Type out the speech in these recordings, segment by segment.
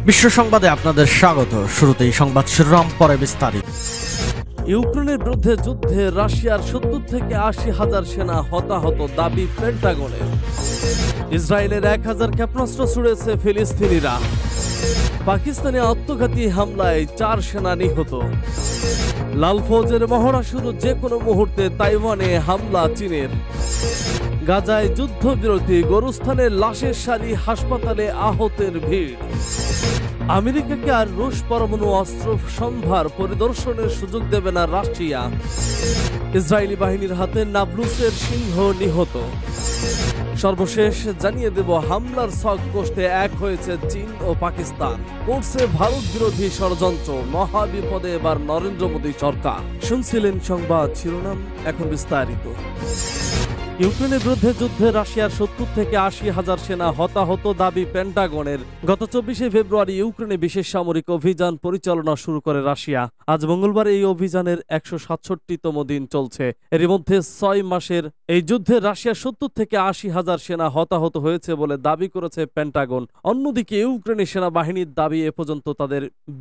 বিশ্ব সংবাদে আপনাদের স্বাগত। শুরুতেই সংবাদ শিরোনাম, পরে বিস্তারিত। ইউক্রেনের বিরুদ্ধে যুদ্ধে রাশিয়ার ৭০ থেকে ৮০,০০০ সেনা হতাহত দাবি পেন্টাগনের। ইসরায়েলের ১,০০০ ক্ষেপণাস্ত্র ছুড়েছে ফিলিস্তিনিরা। পাকিস্তানে আত্মঘাতী হামলায় ৪ সেনা নিহত। লাল ফৌজের মহড়া শুরু, যে কোনো মুহূর্তে তাইওয়ানে হামলা চীনের। গাজায় যুদ্ধবিরতি, গোরস্থানের লাশের সারি, হাসপাতালে আহতের ভিড়। আমেরিকাকে আর রুশ পরমাণু অস্ত্র সম্ভার পরিদর্শনের সুযোগ দেবে না রাশিয়া। ইসরায়েলি বাহিনীর হাতে নাবলুসের সিংহ নিহত। সর্বশেষ জানিয়ে দেব, হামলার ছক কষতে এক হয়েছে চীন ও পাকিস্তান। করছে ভারত বিরোধী ষড়যন্ত্র, মহাবিপদে এবার নরেন্দ্র মোদী সরকার। শুনছিলেন সংবাদ শিরোনাম, এখন বিস্তারিত। ইউক্রেনের বিরুদ্ধে যুদ্ধে রাশিয়ার ৭০ থেকে ৮০,০০০ সেনা হতাহত দাবি পেন্টাগনের। গত ২৪শে ফেব্রুয়ারি ইউক্রেনে বিশেষ সামরিক অভিযান পরিচালনা শুরু করে রাশিয়া। আজ মঙ্গলবার এই অভিযানের ১৬৭তম দিন চলছে। এর মধ্যে ৬ মাসের এই যুদ্ধে রাশিয়ার ৭০ থেকে ৮০,০০০ সেনা হতাহত হয়েছে বলে দাবি করেছে পেন্টাগন। অন্যদিকে ইউক্রেনের সেনাবাহিনীর দাবি এ পর্যন্ত তাদের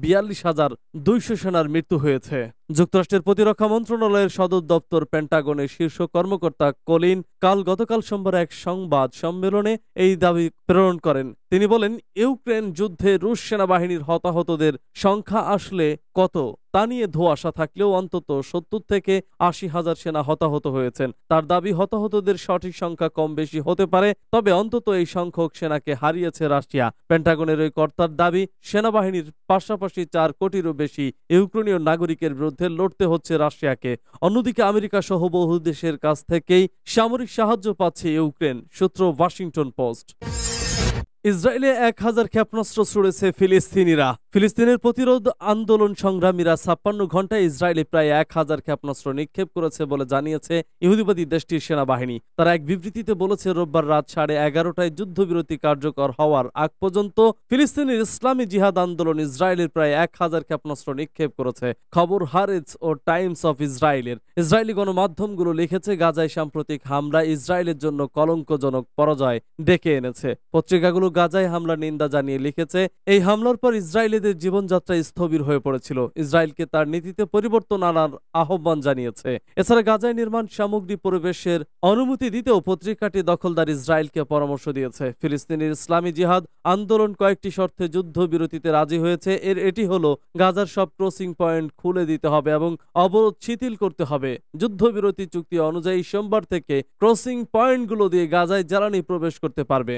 ৪২,২০০ সেনার মৃত্যু হয়েছে। যুক্তরাষ্ট্রের প্রতিরক্ষা মন্ত্রণালয়ের সদর দপ্তর পেন্টাগনের শীর্ষ কর্মকর্তা কলিন গতকাল সোমবার এক সংবাদ সম্মেলনে এই দাবি প্রেরণ করেন। তিনি বলেন, ইউক্রেন যুদ্ধে রুশ সেনাবাহিনীর হতাহতদের সংখ্যা আসলে কত তা নিয়ে ধোঁয়াশা থাকলেও অন্তত ৭০ থেকে ৮০,০০০ সেনা হতাহত হয়েছেন। তার দাবি, হতাহতদের সঠিক সংখ্যা কম বেশি হতে পারে, তবে অন্তত এই সংখ্যক সেনাকে হারিয়েছে রাশিয়া। পেন্টাগনের ওই কর্তার দাবি, সেনাবাহিনীর পাশাপাশি ৪ কোটিরও বেশি ইউক্রেনীয় নাগরিকের বিরুদ্ধে লড়তে হচ্ছে রাশিয়াকে। অন্যদিকে আমেরিকা সহ বহু দেশের কাছ থেকেই সামরিক সাহায্য পাচ্ছে ইউক্রেন। সূত্র ওয়াশিংটন পোস্ট। ইসরায়েলে ১,০০০ ক্ষেপণাস্ত্র ছুড়েছে ফিলিস্তিনিরা। ফিলিস্তিনের প্রতিরোধ আন্দোলন সংগ্রামীরা ৫৬ ঘন্টায় ইসরায়েলে প্রায় ১,০০০ ক্ষেপণাস্ত্র নিক্ষেপ করেছে বলে জানিয়েছে ইহুদিবাদী দেশটির সেনাবাহিনী। তারা এক বিবৃতিতে বলেছে, রোববার রাত ১১:৩০টায় যুদ্ধবিরতি কার্যকর হওয়ার আগ পর্যন্ত ফিলিস্তিনের ইসলামী জিহাদ আন্দোলন ইসরায়েলের প্রায় ১,০০০ ক্ষেপণাস্ত্র নিক্ষেপ করেছে। খবর হারেজ ও টাইমস অফ ইসরায়েলের। ইসরায়েলি গণমাধ্যমগুলো লিখেছে, গাজায় সাম্প্রতিক হামলা ইসরায়েলের জন্য কলঙ্কজনক পরাজয় ডেকে এনেছে। পত্রিকাগুলো গাজায় হামলার নিন্দা জানিয়ে লিখেছে, এই হামলার পর ইসরায়েলিদের জীবনযাত্রা স্থবির হয়ে পড়েছিল। ইসরায়েলকে তার নীতিতে পরিবর্তন আনার আহ্বান জানিয়েছে। এছাড়া গাজায় নির্মাণ সামগ্রী প্রবেশের অনুমতি দিতেও পত্রিকাটি দখলদার ইসরায়েলকে পরামর্শ দিয়েছে। ফিলিস্তিনের ইসলামী জিহাদ আন্দোলন কয়েকটি শর্তে যুদ্ধবিরতিতে রাজি হয়েছে। এটি হলো, গাজার সব ক্রসিং পয়েন্ট খুলে দিতে হবে এবং অবরোধ শিথিল করতে হবে। যুদ্ধবিরতি চুক্তি অনুযায়ী সোমবার থেকে ক্রসিং পয়েন্টগুলো দিয়ে গাজায় জ্বালানি প্রবেশ করতে পারবে।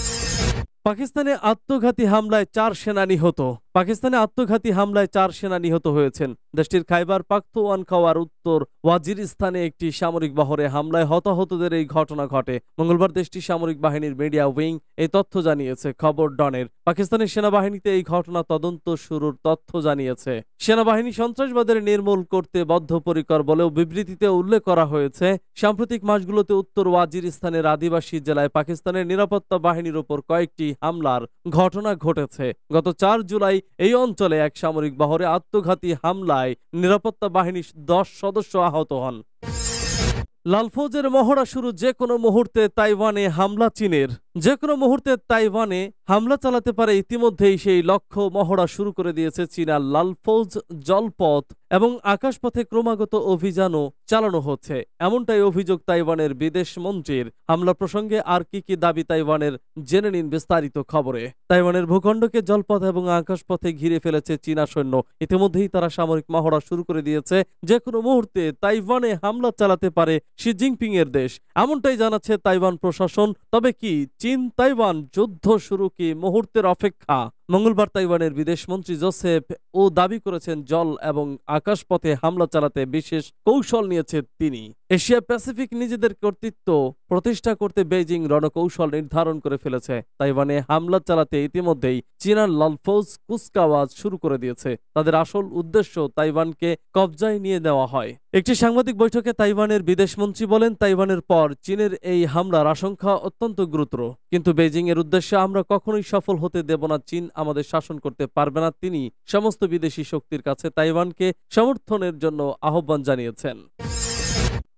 পাকিস্তানে আত্মঘাতী হামলায় ৪ সেনা নিহত। পাকিস্তানে আত্মঘাতী হামলায় ৪ সেনা নিহত হয়েছেন। দেশটির খাইবার পাখতুনখোয়ার উত্তর ওয়াজিরিস্তানে একটি সামরিক বহরে হামলায় হতাহতদের এই ঘটনা ঘটে। মঙ্গলবার দেশটির সামরিক বাহিনীর মিডিয়া উইং এই তথ্য জানিয়েছে। খবর ডনের। পাকিস্তানের সেনাবাহিনীতে এই ঘটনা তদন্ত শুরুর তথ্য জানিয়েছে। সেনাবাহিনী সন্ত্রাসবাদের নির্মূল করতে বদ্ধপরিকর বলেও বিবৃতিতে উল্লেখ করা হয়েছে। সাম্প্রতিক মাসগুলোতে উত্তর ওয়াজিরিস্তানের আদিবাসী জেলায় পাকিস্তানের নিরাপত্তা বাহিনীর উপর কয়েকটি হামলার ঘটনা ঘটেছে। গত ৪ জুলাই এই অঞ্চলে এক সামরিক বহরে আত্মঘাতী হামলায় নিরাপত্তা বাহিনীর ১০ সদস্য আহত হন। লাল ফৌজের মহড়া শুরু, যে কোনো মুহূর্তে তাইওয়ানে হামলা চীনের। যে কোনো মুহূর্তে তাইওয়ানে হামলা চালাতে পারে, ইতিমধ্যেই সেই লক্ষ্য মহড়া শুরু করে দিয়েছে চীনা লাল ফৌজ। জলপথ এবং আকাশপথে ক্রমাগত অভিযানও চালানো হচ্ছে, এমনটাই অভিযোগ তাইওয়ানের বিদেশ মন্ত্রীর। হামলা প্রসঙ্গে আর কি দাবি তাইওয়ানের, জেনে নিন বিস্তারিত খবরে। তাইওয়ানের ভূখণ্ডকে জলপথ এবং আকাশপথে ঘিরে ফেলেছে চীনা সৈন্য। ইতিমধ্যেই তারা সামরিক মহড়া শুরু করে দিয়েছে। যে কোনো মুহূর্তে তাইওয়ানে হামলা চালাতে পারে শি জিনপিং এর দেশ, এমনটাই জানাচ্ছে তাইওয়ান প্রশাসন। তবে কি চীন তাইওয়ান যুদ্ধ শুরু কি মুহূর্তের অপেক্ষা? মঙ্গলবার তাইওয়ানের বিদেশমন্ত্রী জোসেফ ও দাবি করেছেন, জল এবং আকাশপথে হামলা চালাতে বিশেষ কৌশল নিয়েছে তিনি। এশিয়া প্যাসিফিক নিজেদের কর্তৃত্ব প্রতিষ্ঠা করতে বেইজিং রণকৌশল নির্ধারণ করে ফেলেছে। তাইওয়ানে হামলা চালাতে ইতিমধ্যেই চীনা লাল ফৌজ কুচকাওয়াজ শুরু করে দিয়েছে। তাদের আসল উদ্দেশ্য তাইওয়ানকে কবজায় নিয়ে নেওয়া হয়। একটি সাংবাদিক বৈঠকে তাইওয়ানের বিদেশমন্ত্রী বলেন, তাইওয়ানের পর চীনের এই হামলার আশঙ্কা অত্যন্ত গুরুতর, কিন্তু বেইজিং এর উদ্দেশ্যে আমরা কখনোই সফল হতে দেব না। চীন আমাদের শাসন করতে পারবে না। তিনি সমস্ত বিদেশি শক্তির কাছে তাইওয়ানকে সমর্থনের জন্য আহ্বান জানিয়েছেন।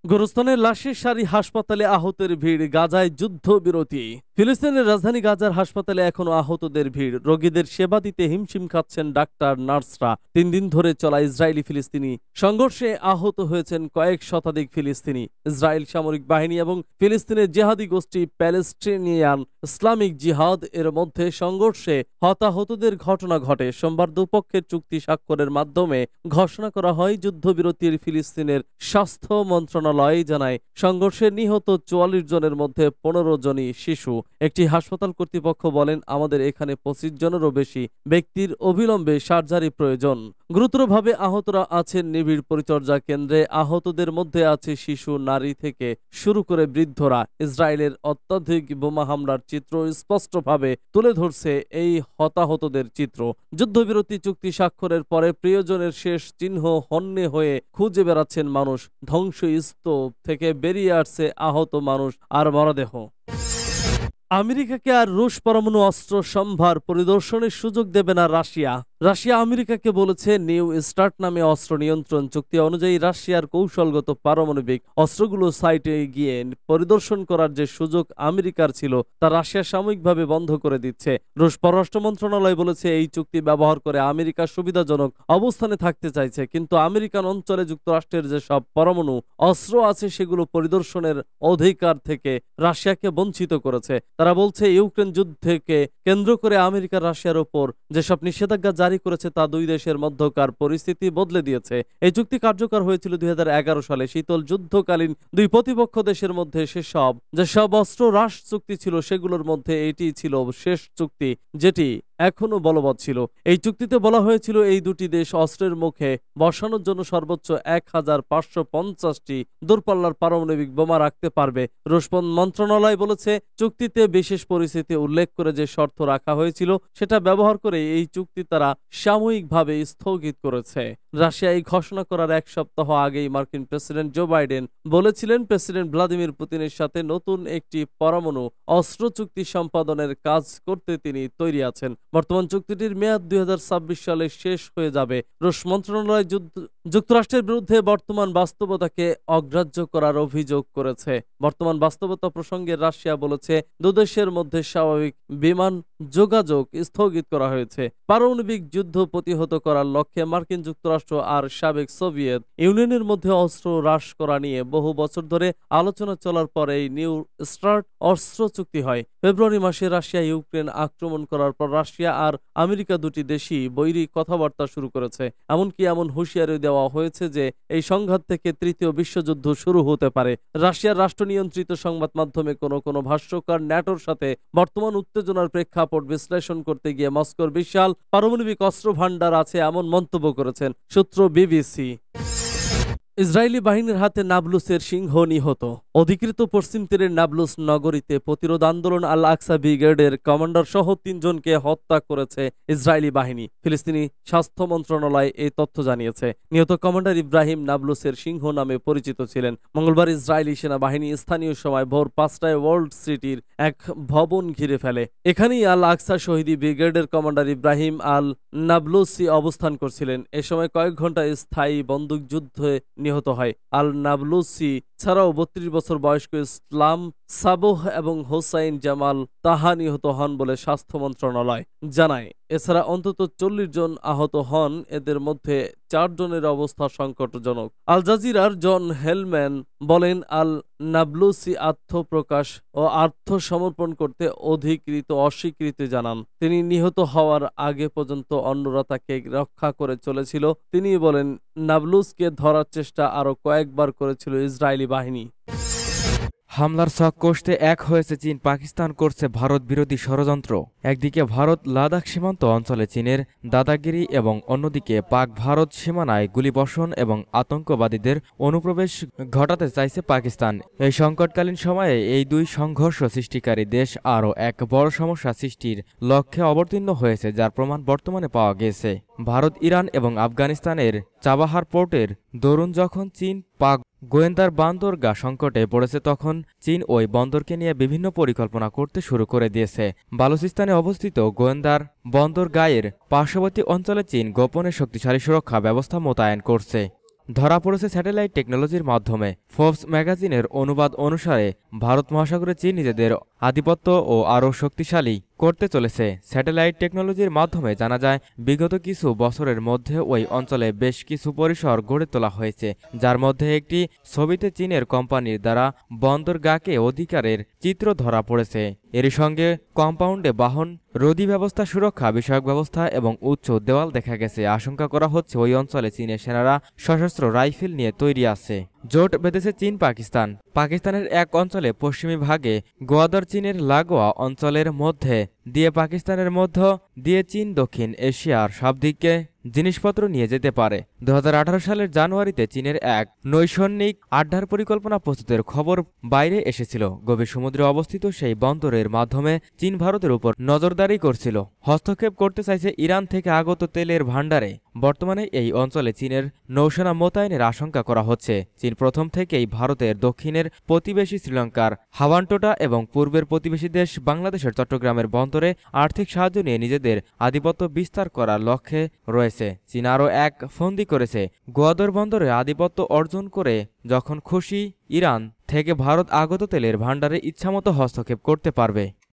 গোরস্তানের লাশের সারি, হাসপাতালে আহতের ভিড়, গাজায় যুদ্ধবিরতি। ফিলিস্তিনের রাজধানী গাজার হাসপাতালে এখনো আহতদের ভিড়। রোগীদের সেবা দিতে হিমশিম খাচ্ছেন ডাক্তার, নার্সরা। 3 দিন ধরে চলা ইসরায়েলি ফিলিস্তিনি সংঘর্ষে আহত হয়েছেন কয়েক শতাধিক ফিলিস্তিনি। ইসরায়েল সামরিক বাহিনী এবং ফিলিস্তিনের জেহাদি গোষ্ঠী প্যালেস্টিনিয়ান ইসলামিক জিহাদ এর মধ্যে সংঘর্ষে হতাহতদের ঘটনা ঘটে। সোমবার দুপক্ষের চুক্তি স্বাক্ষরের মাধ্যমে ঘোষণা করা হয় যুদ্ধবিরতির। ফিলিস্তিনের স্বাস্থ্য মন্ত্রণালয় জানায়, সংঘর্ষে নিহত 44 জনের মধ্যে 15 জনই শিশু। একটি হাসপাতাল কর্তৃপক্ষ বলেন, আমাদের এখানে 25 জনেরও বেশি ব্যক্তির অবিলম্বে সার্জারি প্রয়োজন। গুরুতরভাবে আহতরা আছেন নিবিড় পরিচর্যা কেন্দ্রে। আহতদের মধ্যে আছে শিশু, নারী থেকে শুরু করে বৃদ্ধরা। ইসরায়েলের অত্যাধিক বোমা হামলার চিত্র স্পষ্টভাবে তুলে ধরছে এই হতাহতদের চিত্র। যুদ্ধবিরতি চুক্তি স্বাক্ষরের পরে প্রিয়জনের শেষ চিহ্ন হন্যে হয়ে খুঁজে বেড়াচ্ছেন মানুষ। ধ্বংসস্তূপ থেকে বেরিয়ে আসছে আহত মানুষ আর মরদেহ। আমেরিকাকে আর রুশ পরমাণু অস্ত্র সম্ভার পরিদর্শনের সুযোগ দেবে না রাশিয়া। রাশিয়া আমেরিকাকে বলেছে, নিউ স্টার্ট নামে অস্ত্র নিয়ন্ত্রণ চুক্তি অনুযায়ী রাশিয়ার কৌশলগত পারমাণবিক অস্ত্রগুলো সাইটে গিয়ে পরিদর্শন করার যে সুযোগ আমেরিকার ছিল তা রাশিয়া সাময়িকভাবে বন্ধ করে দিচ্ছে। রুশ পররাষ্ট্র মন্ত্রণালয় বলেছে, এই চুক্তি ব্যবহার করে আমেরিকা সুবিধাজনক অবস্থানে থাকতে চাইছে, কিন্তু আমেরিকান অঞ্চলে যুক্তরাষ্ট্রের যেসব পরমাণু অস্ত্র আছে সেগুলো পরিদর্শনের অধিকার থেকে রাশিয়াকে বঞ্চিত করেছে। তারা বলছে, ইউক্রেন যুদ্ধকে কেন্দ্র করে আমেরিকা রাশিয়ার ওপর যেসব নিষেধাজ্ঞা জারি করেছে তা দুই দেশের মধ্যকার পরিস্থিতি বদলে দিয়েছে। এই চুক্তি কার্যকর হয়েছিল 2011 সালে। শীতল যুদ্ধকালীন দুই প্রতিপক্ষ দেশের মধ্যে যেসব অস্ত্র হ্রাস চুক্তি ছিল সেগুলোর মধ্যে এটি ছিল শেষ চুক্তি যেটি এখনো বলবৎ ছিল। এই চুক্তিতে বলা হয়েছিল, এই দুটি দেশ অস্ত্রের মুখে বসানোর জন্য সর্বোচ্চ 1550টি দূরপাল্লার পারমাণবিক বোমা রাখতে পারবে। রুশ মন্ত্রণালয় বলেছে, চুক্তিতে বিশেষ পরিস্থিতি উল্লেখ করে যে শর্ত রাখা হয়েছিল সেটা ব্যবহার করে এই চুক্তি তারা সাময়িকভাবে স্থগিত করেছে। রাশিয়া এই ঘোষণা করার 1 সপ্তাহ আগেই মার্কিন প্রেসিডেন্ট জো বাইডেন বলেছিলেন, প্রেসিডেন্ট ভ্লাদিমির পুতিনের সাথে নতুন একটি পরমাণু অস্ত্র চুক্তি সম্পাদনের কাজ করতে তিনি তৈরি আছেন। বর্তমান চুক্তিটির মেয়াদ 2026 সালে শেষ হয়ে যাবে। রুশ মন্ত্রণালয় যুক্তরাষ্ট্রের বিরুদ্ধে বর্তমান বাস্তবতাকে অগ্রাহ্য করার অভিযোগ করেছে। বর্তমান বাস্তবতা প্রসঙ্গে রাশিয়া বলেছে, দুদেশের মধ্যে স্বাভাবিক বিমান যোগাযোগ স্থগিত করা হয়েছে। পারমাণবিক যুদ্ধ প্রতিহত করার লক্ষ্যে মার্কিন যুক্তরাষ্ট্র আর সাবেক সোভিয়েত ইউনিয়নের মধ্যে অস্ত্র হ্রাস করা নিয়ে বহু বছর ধরে আলোচনা চলার পর এই নিউ স্টার্ট অস্ত্র চুক্তি হয়। ফেব্রুয়ারি মাসে রাশিয়া ইউক্রেন আক্রমণ করার পর রাশিয়া আর আমেরিকা দুটি দেশই বৈরী কথাবার্তা শুরু করেছে। এমনকি এমন হুঁশিয়ারি দেওয়া হয়েছে যে এই সংঘাত থেকে তৃতীয় বিশ্বযুদ্ধ শুরু হতে পারে। রাশিয়ার রাষ্ট্র নিয়ন্ত্রিত সংবাদ মাধ্যমে কোনো ভাষ্যকার ন্যাটোর সাথে বর্তমান উত্তেজনার প্রেক্ষাপট বিশ্লেষণ করতে গিয়ে মস্কোর বিশাল পারমাণবিক অস্ত্র ভান্ডার আছে এমন মন্তব্য করেছেন। সূত্র বিবিসি। ইসরায়েলি বাহিনীর হাতে নাবলুসের সিংহ নিহত। অধিকৃত পশ্চিম তীরের নাবলুস নগরীতে প্রতিরোধ আন্দোলন আল আকসা ব্রিগেডের কমান্ডার সহ 3 জনকে হত্যা করেছে ইসরায়েলি বাহিনী। ফিলিস্তিনি স্বাস্থ্য মন্ত্রণালয় এই তথ্য জানিয়েছে। নিহত কমান্ডার ইব্রাহিম নাবলুসের সিংহ নামে পরিচিত ছিলেন। মঙ্গলবার ইসরায়েলি সেনাবাহিনী স্থানীয় সময় ভোর 5টায় ওয়ার্ল্ড সিটির এক ভবন ঘিরে ফেলে। এখানেই আল আকসা শহীদি ব্রিগেডের কমান্ডার ইব্রাহিম আল নাবলুসি অবস্থান করছিলেন। এ সময় কয়েক ঘন্টা স্থায়ী বন্দুকযুদ্ধে নিহত হয়। আল নাবলুসি ছাড়াও 32 বছর বয়স্ক ইসলাম সাবোহ এবং হোসাইন জামাল তাহা নিহত হন বলে স্বাস্থ্য মন্ত্রণালয় জানায়। এছাড়া অন্তত 40 জন আহত হন। এদের মধ্যে 4 জনের অবস্থা সংকটজনক। আল জাজিরার জন হেলম্যান বলেন, আল নাবলুসি আত্মপ্রকাশ ও আত্মসমর্পণ করতে অস্বীকৃতি জানান। তিনি নিহত হওয়ার আগে পর্যন্ত অন্যরা তাকে রক্ষা করে চলেছিল। তিনি বলেন, নাবলুসকে ধরার চেষ্টা আরো কয়েকবার করেছিল ইসরায়েলি বাহিনী। হামলার ছক কষতে এক হয়েছে চীন। পাকিস্তান করছে ভারত বিরোধী ষড়যন্ত্র। একদিকে ভারত লাদাখ সীমান্ত অঞ্চলে চীনের দাদাগিরি এবং অন্যদিকে পাক ভারত সীমানায় গুলিবর্ষণ এবং আতঙ্কবাদীদের অনুপ্রবেশ ঘটাতে চাইছে পাকিস্তান। এই সংকটকালীন সময়ে এই দুই সংঘর্ষ সৃষ্টিকারী দেশ আরও এক বড় সমস্যা সৃষ্টির লক্ষ্যে অবতীর্ণ হয়েছে, যার প্রমাণ বর্তমানে পাওয়া গেছে। ভারত, ইরান এবং আফগানিস্তানের চাবাহার পোর্টের দরুন যখন চীন পাক গোয়েন্দার বন্দরগাহ সংকটে পড়েছে, তখন চীন ওই বন্দরকে নিয়ে বিভিন্ন পরিকল্পনা করতে শুরু করে দিয়েছে। বালুচিস্তানে অবস্থিত গোয়েন্দার বন্দরগাহের পার্শ্ববর্তী অঞ্চলে চীন গোপনে শক্তিশালী সুরক্ষা ব্যবস্থা মোতায়েন করছে। ধরা পড়েছে স্যাটেলাইট টেকনোলজির মাধ্যমে। ফোর্বস ম্যাগাজিনের অনুবাদ অনুসারে ভারত মহাসাগরে চীন নিজেদের আধিপত্য ও আরও শক্তিশালী করতে চলেছে। স্যাটেলাইট টেকনোলজির মাধ্যমে জানা যায় বিগত কিছু বছরের মধ্যে ওই অঞ্চলে বেশ কিছু পরিসর গড়ে তোলা হয়েছে, যার মধ্যে একটি ছবিতে চীনের কোম্পানির দ্বারা বন্দরগাহকে অধিকারের চিত্র ধরা পড়েছে। এর সঙ্গে কম্পাউন্ডে বাহন রোধী ব্যবস্থা, সুরক্ষা বিষয়ক ব্যবস্থা এবং উচ্চ দেওয়াল দেখা গেছে। আশঙ্কা করা হচ্ছে ওই অঞ্চলে চীনের সেনারা সশস্ত্র রাইফেল নিয়ে তৈরি আছে। জোট বেঁধেছে চীন পাকিস্তান। পাকিস্তানের এক অঞ্চলে পশ্চিমী ভাগে গোয়াদর চীনের লাগোয়া অঞ্চলের মধ্যে দিয়ে পাকিস্তানের মধ্য দিয়ে চীন দক্ষিণ এশিয়ার সব দিকে জিনিসপত্র নিয়ে যেতে পারে। 2018 সালের জানুয়ারিতে চীনের এক নৈসর্গিক আড্ডার পরিকল্পনা প্রস্তুতের খবর বাইরে এসেছিল। গভীর সমুদ্রে অবস্থিত সেই বন্দরের মাধ্যমে চীন ভারতের উপর নজরদারি করছিল। হস্তক্ষেপ করতে চাইছে ইরান থেকে আগত তেলের ভাণ্ডারে। বর্তমানে এই অঞ্চলে চীনের নৌসেনা মোতায়েনের আশঙ্কা করা হচ্ছে। চীন প্রথম থেকেই ভারতের দক্ষিণের প্রতিবেশী শ্রীলঙ্কার হাওয়ানটোটা এবং পূর্বের প্রতিবেশী দেশ বাংলাদেশের চট্টগ্রামের বন্দরে আর্থিক সাহায্য নিয়ে নিজেদের আধিপত্য বিস্তার করার লক্ষ্যে রয়েছে। চীন আরও এক ফন্দি করেছে। গোয়াদর বন্দরে আধিপত্য অর্জন করে যখন খুশি ইরান থেকে ভারত আগত তেলের ভাণ্ডারে ইচ্ছামতো হস্তক্ষেপ করতে পারবে।